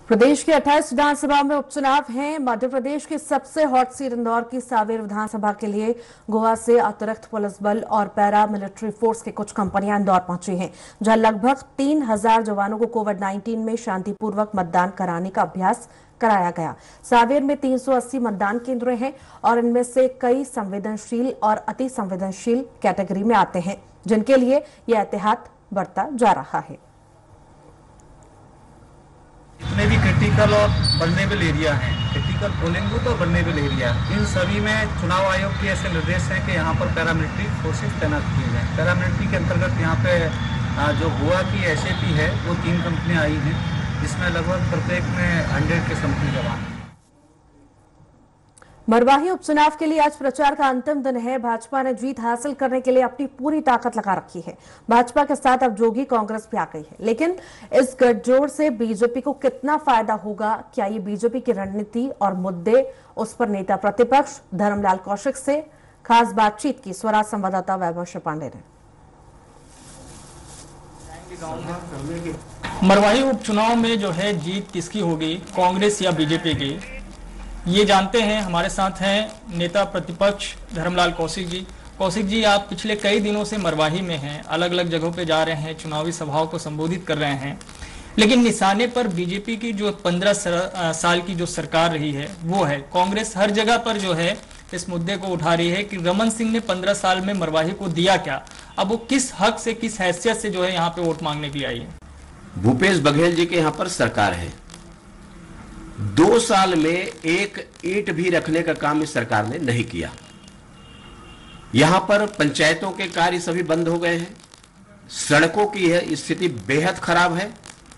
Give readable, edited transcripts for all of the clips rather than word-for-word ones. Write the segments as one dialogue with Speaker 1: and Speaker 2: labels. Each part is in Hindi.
Speaker 1: प्रदेश के 28 विधानसभा में उपचुनाव हैं। मध्य प्रदेश की सबसे हॉट सीट इंदौर की सांवेर विधानसभा के लिए गोवा से अतिरिक्त पुलिस बल और पैरा मिलिट्री फोर्स की कुछ कंपनियां इंदौर पहुंची हैं, जहां लगभग 3000 जवानों को कोविड-19 में शांतिपूर्वक मतदान कराने का अभ्यास कराया गया। सांवेर में 380 मतदान केंद्र हैं और इनमें से कई संवेदनशील और अति संवेदनशील कैटेगरी में आते हैं, जिनके लिए यह एहतियात बरता जा रहा है।
Speaker 2: जितने भी क्रिटिकल और वल्नरेबल एरिया हैं, क्रिटिकल पोलिंग बूथ और वल्नरेबल एरिया, इन सभी में चुनाव आयोग के ऐसे निर्देश हैं कि यहाँ पर पैरामिलिट्री फोर्सेस तैनात किए जाएं। पैरामिलिट्री के अंतर्गत यहाँ पे जो गोवा की एसएपी है वो 3 कंपनियां आई हैं, जिसमें लगभग प्रत्येक में 100 के समथिंग जवान हैं।
Speaker 1: मरवाही उपचुनाव के लिए आज प्रचार का अंतिम दिन है। भाजपा ने जीत हासिल करने के लिए अपनी पूरी ताकत लगा रखी है। भाजपा के साथ अब जोगी कांग्रेस भी आ गई है, लेकिन इस गठजोड़ से बीजेपी को कितना फायदा होगा? क्या ये बीजेपी की रणनीति और मुद्दे? उस पर नेता प्रतिपक्ष धर्मलाल कौशिक से खास बातचीत की स्वराज संवाददाता वैभव पांडे ने।
Speaker 3: मरवाही उपचुनाव में जो है जीत किसकी होगी, कांग्रेस या बीजेपी की, ये जानते हैं। हमारे साथ हैं नेता प्रतिपक्ष धर्मलाल कौशिक जी। कौशिक जी, आप पिछले कई दिनों से मरवाही में हैं, अलग अलग जगहों पे जा रहे हैं, चुनावी सभाओं को संबोधित कर रहे हैं, लेकिन निशाने पर बीजेपी की जो 15 साल की जो सरकार रही है वो है। कांग्रेस हर जगह पर जो है इस मुद्दे को उठा रही है कि रमन सिंह ने 15 साल में मरवाही को दिया क्या, अब वो किस हक से, किस हैसियत से जो है यहाँ पे वोट मांगने के लिए आई है।
Speaker 4: भूपेश बघेल जी के यहाँ पर सरकार है। 2 साल में एक ईंट भी रखने का काम इस सरकार ने नहीं किया। यहां पर पंचायतों के कार्य सभी बंद हो गए हैं, सड़कों की स्थिति बेहद खराब है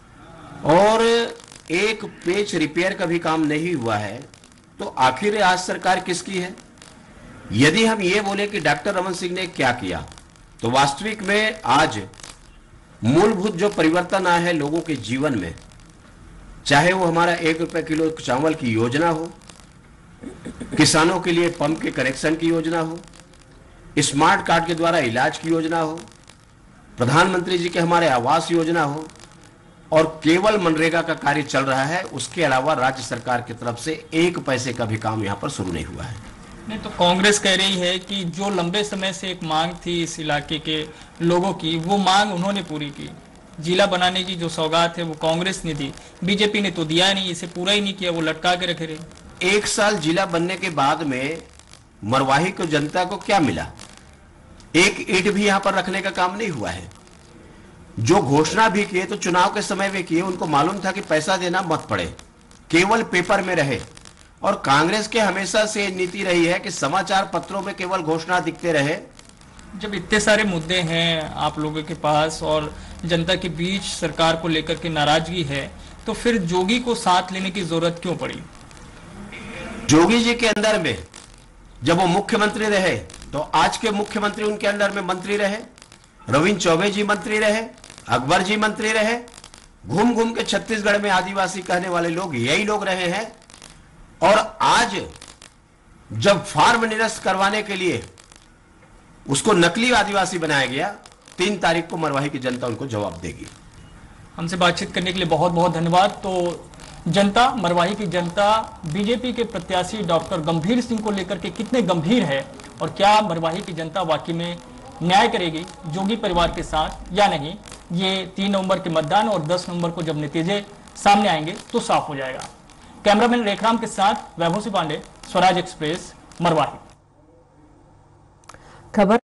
Speaker 4: और एक पेच रिपेयर का भी काम नहीं हुआ है। तो आखिर आज सरकार किसकी है? यदि हम ये बोले कि डॉक्टर रमन सिंह ने क्या किया, तो वास्तविक में आज मूलभूत जो परिवर्तन आया है लोगों के जीवन में, चाहे वो हमारा 1 रुपए किलो चावल की योजना हो, किसानों के लिए पंप के कनेक्शन की योजना हो, स्मार्ट कार्ड के द्वारा इलाज की योजना हो, प्रधानमंत्री जी के हमारे आवास योजना हो, और केवल मनरेगा का कार्य चल रहा है। उसके अलावा राज्य सरकार की तरफ से 1 पैसे का भी काम यहां पर शुरू नहीं हुआ है।
Speaker 3: नहीं तो कांग्रेस कह रही है कि जो लंबे समय से एक मांग थी इस इलाके के लोगों की, वो मांग उन्होंने पूरी की। जिला बनाने की जो सौगात है वो कांग्रेस ने दी, बीजेपी ने तो दिया नहीं, इसे पूरा ही नहीं किया, वो लटका के रखे रहे।
Speaker 4: 1 साल जिला बनने के बाद में मरवाही को जनता को क्या मिला? एक ईंट भी यहां पर रखने का काम नहीं हुआ है। जो घोषणा भी किए तो चुनाव के समय में किए, उनको मालूम था कि पैसा देना मत पड़े, केवल पेपर में रहे। और कांग्रेस के हमेशा से नीति रही है कि समाचार पत्रों में केवल घोषणा दिखते रहे।
Speaker 3: जब इतने सारे मुद्दे हैं आप लोगों के पास और जनता के बीच सरकार को लेकर के नाराजगी है, तो फिर जोगी को साथ लेने की जरूरत क्यों पड़ी?
Speaker 4: जोगी जी के अंदर में जब वो मुख्यमंत्री रहे तो आज के मुख्यमंत्री उनके अंदर में मंत्री रहे, रविंद्र चौबे जी मंत्री रहे, अकबर जी मंत्री रहे। घूम घूम के छत्तीसगढ़ में आदिवासी कहने वाले लोग यही लोग रहे हैं। और आज जब फार्म निरस्त करवाने के लिए उसको नकली आदिवासी बनाया गया, 3 तारीख को मरवाही की जनता उनको जवाब देगी।
Speaker 3: हमसे बातचीत करने के लिए बहुत बहुत धन्यवाद। तो जनता, मरवाही की जनता बीजेपी के प्रत्याशी डॉक्टर गंभीर सिंह को लेकर के कितने गंभीर है और क्या मरवाही की जनता वाकई में न्याय करेगी जोगी परिवार के साथ या नहीं, ये 3 नवंबर के मतदान और 10 नवंबर को जब नतीजे सामने आएंगे तो साफ हो जाएगा। कैमरामैन रेखराम के साथ वैभव पांडे, स्वराज एक्सप्रेस, मरवाही।
Speaker 1: खबर